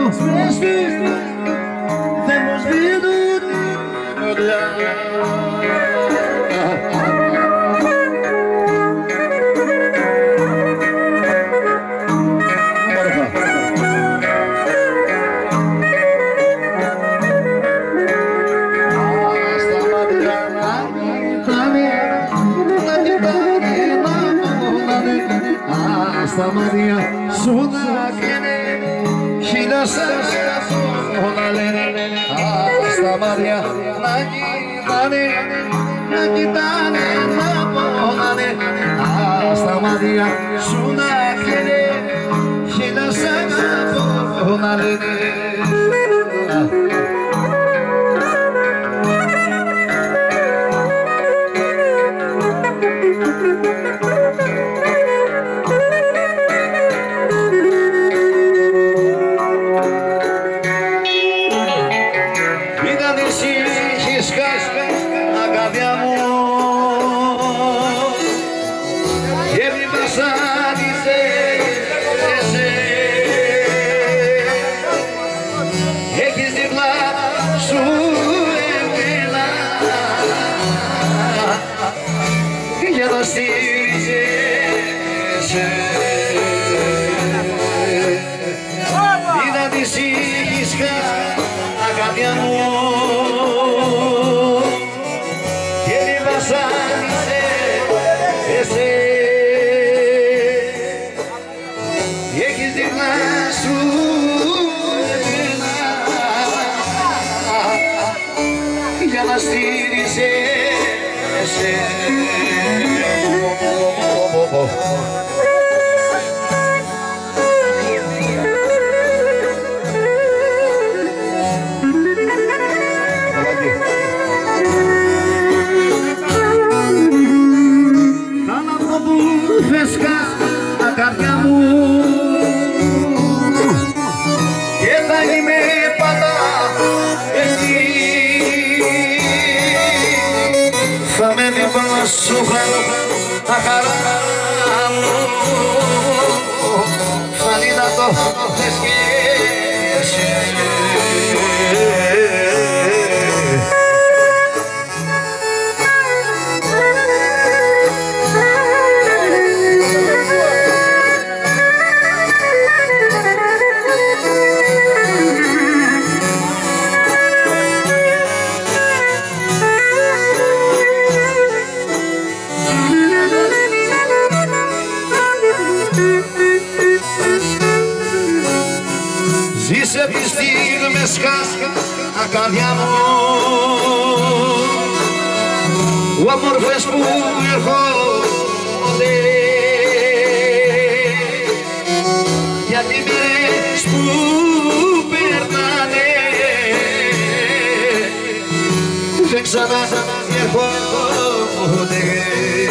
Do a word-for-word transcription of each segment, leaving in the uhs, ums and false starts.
Звезды тemos vindo Maria Suna Kene Hilasa Honale Hasta Maria Nagi Nane Nagi Tane Naponane Hasta Maria Suna Kene Hilasa Honale Vida de cisca a cada amor que ele vas a dizer esse e que de laço e já nas dizer esse Zise pistir me escasca a cada amor. O amor fez por e a ti meres por verdade. Vexada e poder.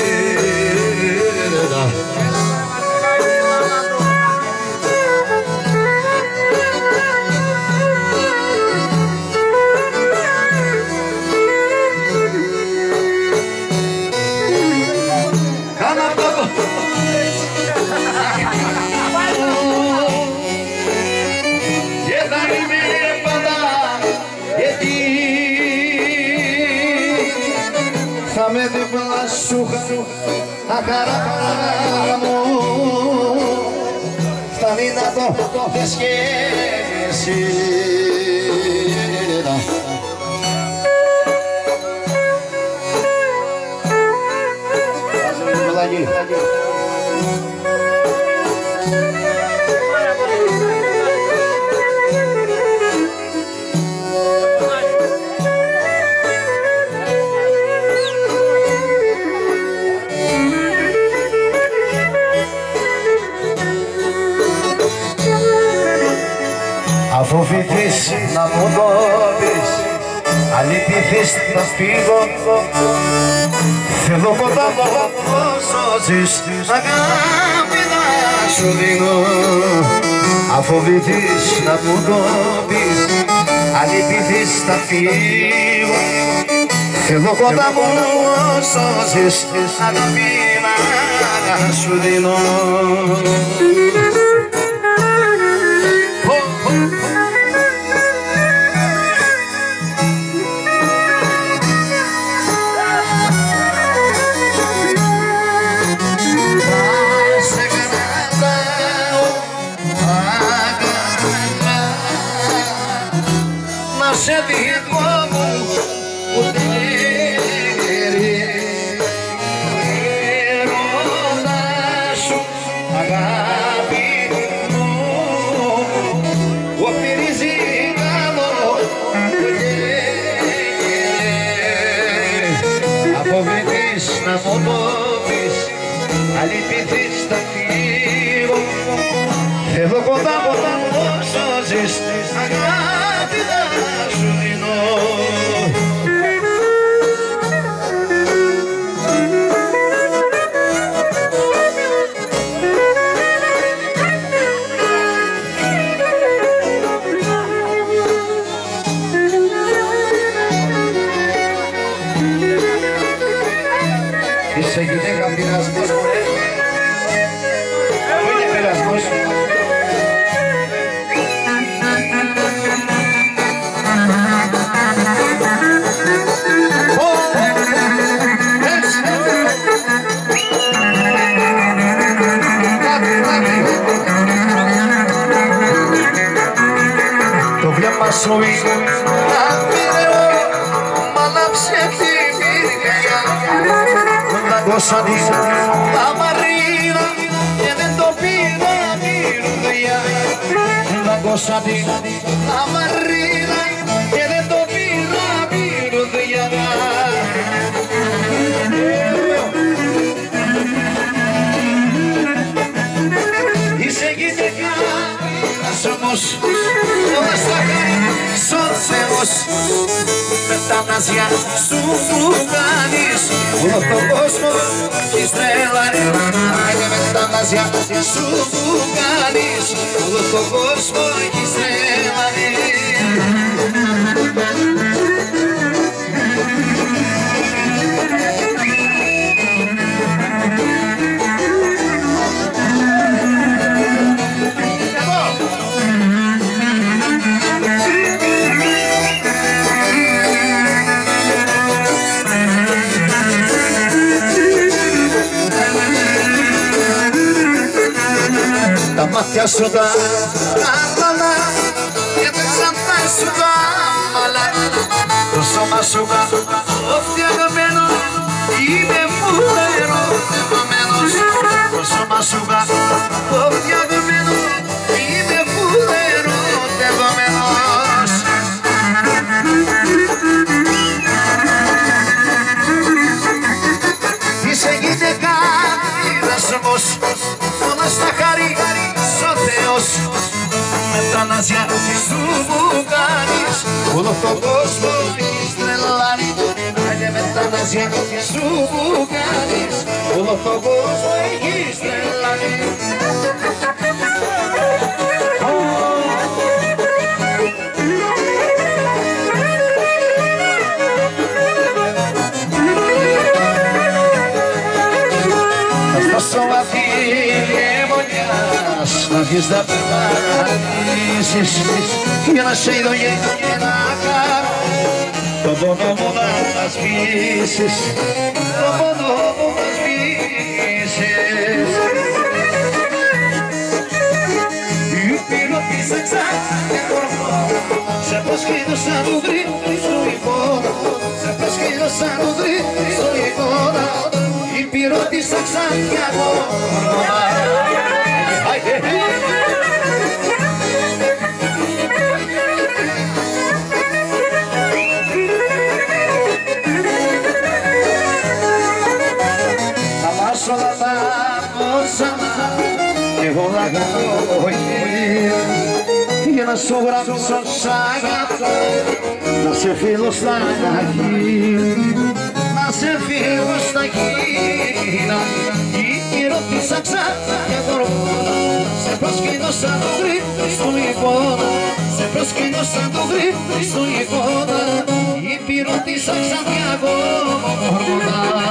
Me de pela chuva a cara amor está linda tô esquecida Αφοβηθείς να μου το πεις, αν λυπηθείς να φύγω. Θέλω ποτάμο όσο ζεις, αγάπη να σου δίνω. Αφοβηθείς να μου το πεις, αν λυπηθείς να φύγω. Θέλω ποτάμο όσο ζεις, αγάπη να σου δίνω. Oh, oh, oh. σε δικό μου ούτε έρωτα σου αγάπη μου ο πυριζίγαλο αποβαίνεις να μου το πεις αλυπηθείς θα φύγω εδώ κοντά κοντά όσο ζεις αγάπη θα σου δίνω. Είσαι γυναίκα πειρασμός μωρέ, πού είναι πειρασμός. Το βλέμμα σου είναι αμοιραίο, μ' ανάψε τη μυριά. Δαγκώσανε τα μαρίνα και δεν το πήρα μυρουδιά. Δαγκώσανε τα μαρίνα και δεν το πήρα μυρουδιά. Είσαι γυναίκα όμως όλα στα κάνει στον Θεός με τα ναζιά σου που κάνεις όλο τον κόσμο έχεις τρελάνει. Άιντε με τα ναζιά σου που κάνεις όλο τον κόσμο έχεις τρελάνει. Τα μάτια σου τα άλαλα και τα ξανθά σου τα μαλά. Το σώμα σου τα φτιαγμένο είναι φουλερωτευμένος. Το σώμα σου τα φτιαγμένο είναι φουλερωτευμένος. Είσαι γυναίκα πειρασμός όλα στα χαρί ο Θεός με τα ναζιά σου που κάνεις όλο τον κόσμο έχεις τρελάνει. Άιντε με τα ναζιά σου που κάνεις όλο τον κόσμο έχεις τρελάνει. Θα στο βαθύ να βγεις να περπατήσεις για να σε είδω και να κάνω τον πόνο μου να σβήσεις, τον πόνο μου να σβήσεις. Πήρω πίσω ξάχια κορμό, σε προσκύδωσα του γρήγορη στο εικόνα, σε προσκύδωσα του γρήγορη στο εικόνα. Πήρω πίσω ξάχια κορμό. Θα μας όλα τα πόσα και εγώ να κάνω για να σου γράψω σ' αγαπώ, να σε φίλω στα χείλη, να σε φίλω στα χείλη. Και ρώτησα ξάχια κορμό, σε προσκύνωσα το γρήγορη στον εικόνα, σε προσκύνωσα το γρήγορη στον εικόνα. Είπε ρώτησα ξάχια κορμό.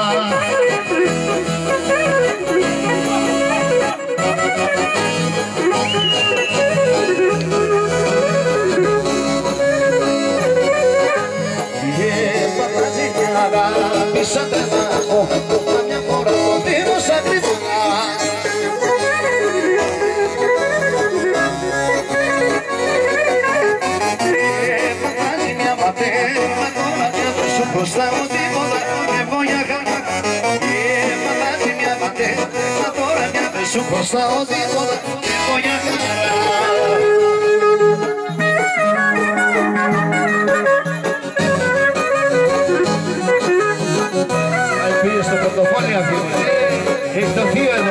Αγάπησα τρελά, καμιά φορά το δίνωσα κρυφά. Παγάζει μια χρωστάω τίποτα και βόλια καλά. Και πατάτη μια πατέρα, τώρα μια δεν σου χρωστάω τίποτα και βόλια καλά. Πήγε στο πορτοφόλι αυτό, έχει το θείο εδώ.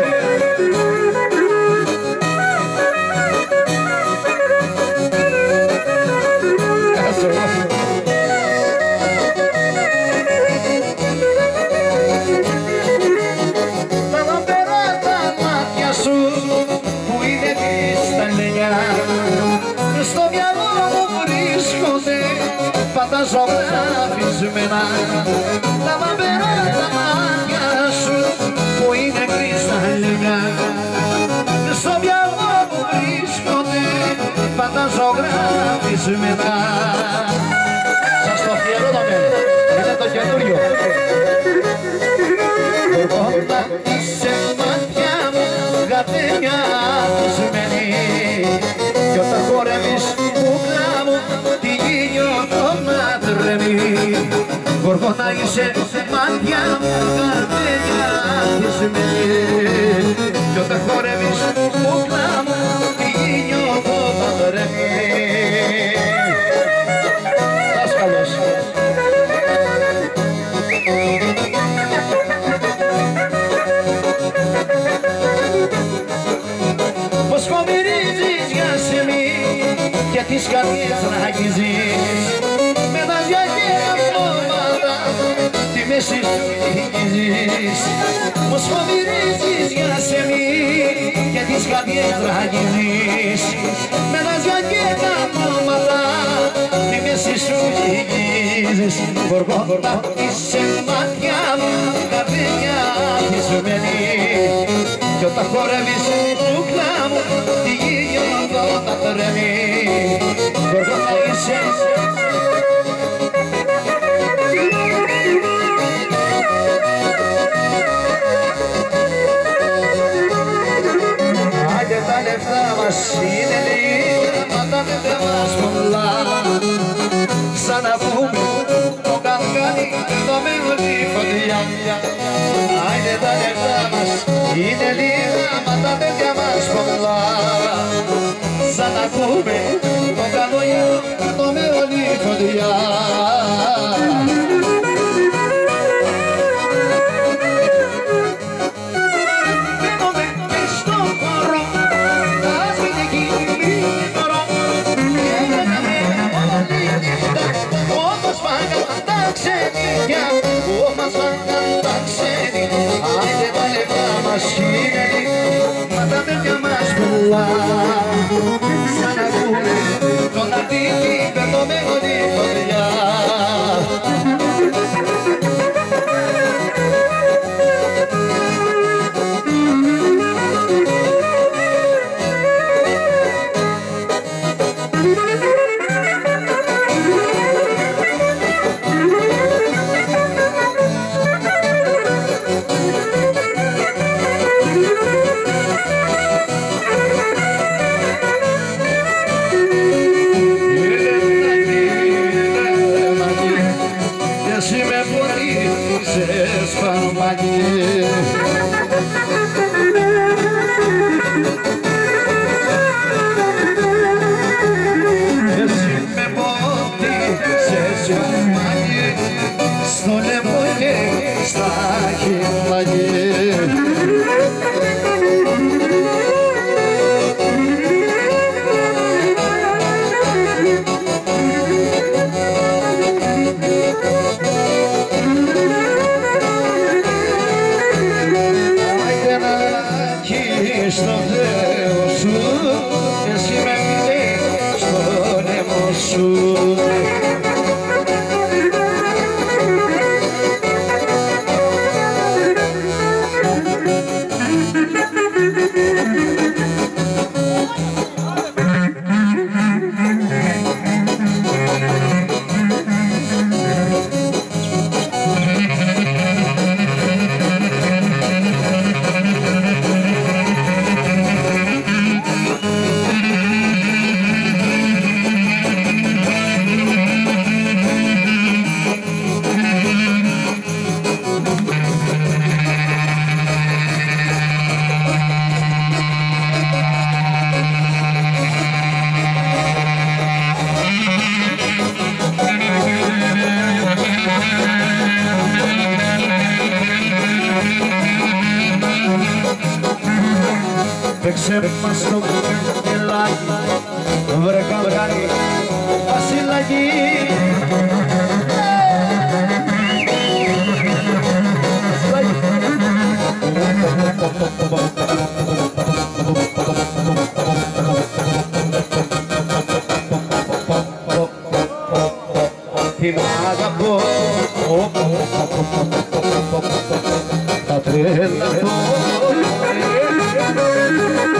Τα λαμπερά τα μάτια σου που είναι κρυσταλλιά, στο μυαλό μου βρίσκονται πάντα ζωγραφισμένα. Τα λαμπερά τα μάτια σου που είναι κρυσταλλιά, στο μυαλό μου βρίσκονται πάντα ζωγραφισμένα. Σας το αφιερώναμε, είναι το καινούριο. Όταν είσαι μάτια μου γατένια πισμένη, κι όταν χορεύεις κούκλα μου τη γη νιώθω να τρεμεί. Γοργόνα είσαι μάτια μου γατένια πισμένη, κι όταν χορεύεις κούκλα μου τη γη νιώθω να τρεμεί. Δάσκαλος. Πως φοβηρίζεις για σεμί και τις καρδιές να αγγίζεις, με τα ζυγιά αυτόματα τη μέση σου γυρίζεις. Πως φοβηρίζεις για σεμί και τις καρδιές να αγγίζεις, με τα ζυγιά αυτόματα τη μέση σου γυρίζεις. Γοργόνα είσαι μάτια μου καρδιά πισμένη, κι όταν χορεύεις κούκλα μου τη γη νιώθω να τρεμεί. Γοργόνα είσαι. Άντε τα λεφτά μας είναι λίγα, μα τα μέτρα μας πολλά. Σαν να πούμε το καυγάνι το με όλη φωτιά. Άντε τα λεφτά μας είναι λίγα, μα τα μέτρα μας πολλά. Σαν να πούμε το καυγάνι το με όλη φωτιά. Όμως φάγαν τα ξένοι, άιντε τα λεφτά μας είναι λίγο, μα τα παιδιά μας πολλά. Σαν να ακούμε τον αρτίκι περνωμένο τη φωτιά. ότι μ' αγαπώ, θα τρελαθώ.